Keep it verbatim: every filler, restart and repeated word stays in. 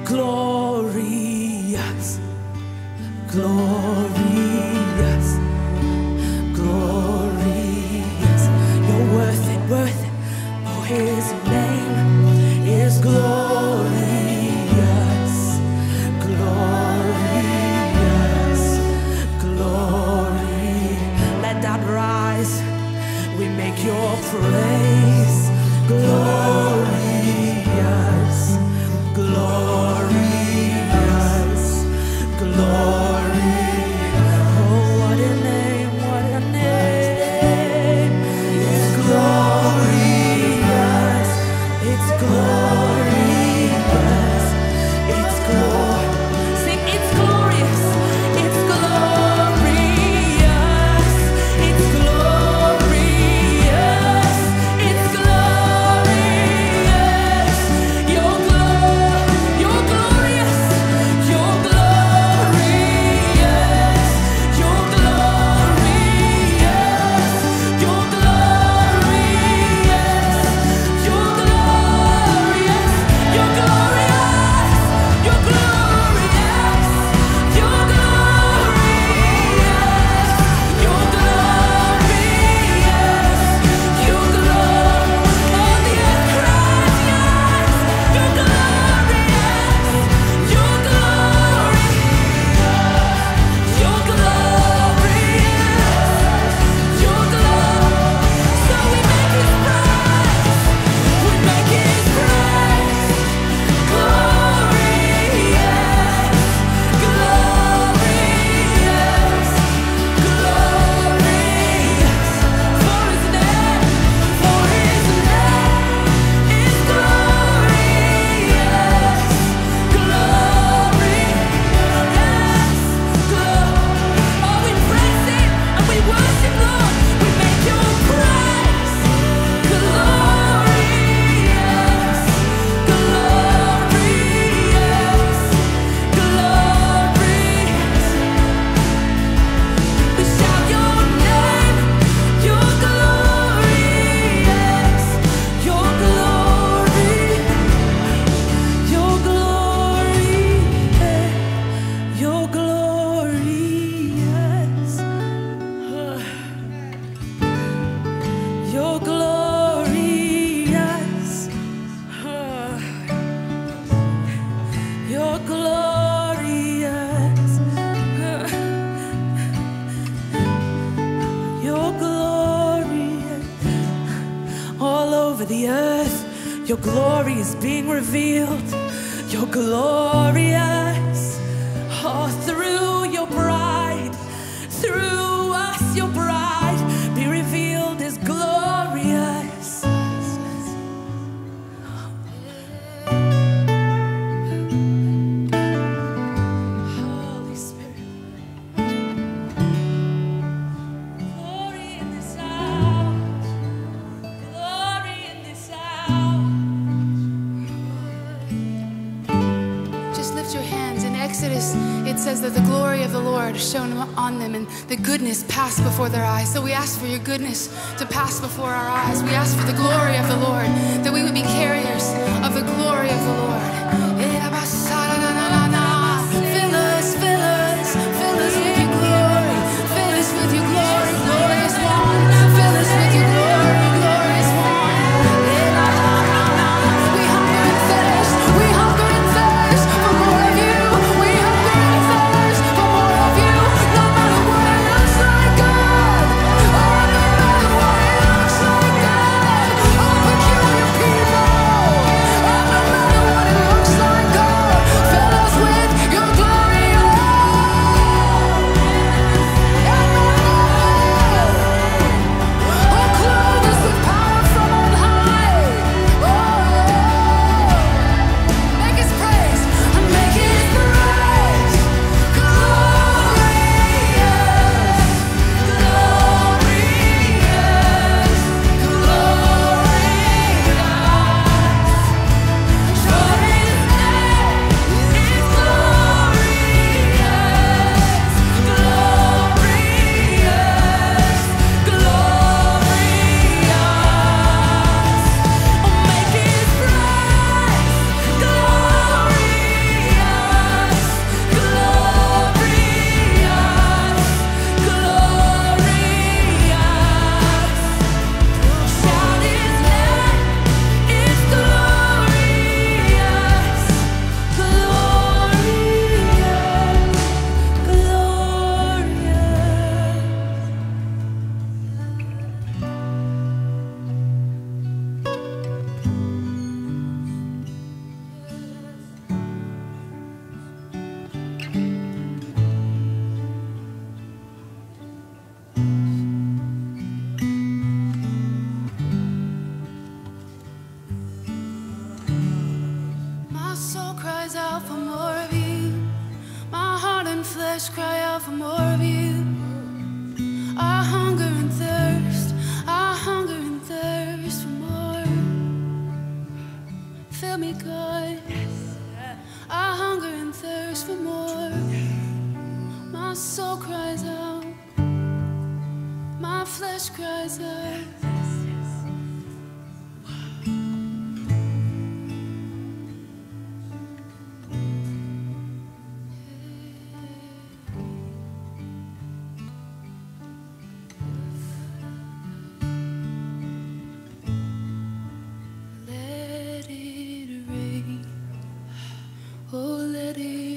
glorious, glorious, glorious. You're worth it, worth it. Oh, His name is glorious, glorious, glory. Let that rise. We make Your praise glorious, glorious, glory. Oh, what a name, what a name. It's glorious, it's glorious, it's glorious. Sing, it's glorious, it's glorious, it's glorious, it's glorious. You're glorious, you're glorious, you're glorious, you're glorious, you're glorious, you're glorious, you're glorious, you're glorious, you're glorious, you're glorious, you're glorious. All the earth cries yes, you're glorious, you're glorious, you're glorious, you're glorious. So we make His praise, we make His praise glorious, glorious, glorious. For His name, for His name is glorious, glorious, glorious. Oh, we praise Him and we worship, Lord. We make Your praise glorious, glorious, glorious. We shout Your name, You're glorious, Your glory, Your glory, Your glorious, You're glorious, You're glorious, You're glorious. All over the earth, Your glory is being revealed. You're glorious. Oh, through Your bride, through us, Your bride, be revealed as glorious. Holy Spirit, glory in this house, glory in this house. Just lift your hands. In Exodus, it says that the glory of the Lord shone on them and the goodness passed before their eyes. So we ask for Your goodness to pass before our eyes. We ask for the glory of the Lord, that we would be carriers of the glory of the Lord. Fill us, fill us, fill us with Your glory. Fill us with Your glory, glorious one. Fill us with Your glory, glorious one. We hunger and thirst, we hunger and thirst for more of You. We hunger and thirst for more of You. No matter what it looks like, God. Oh, no matter what it looks like, God. Oh, peculiar people. Oh, no matter what it looks like. cries out for more of you. My heart and flesh cry out for more of you. I hunger and thirst, I hunger and thirst for more. Fill me, God. I hunger and thirst for more. My soul cries out, my flesh cries out. Let it rain, oh let it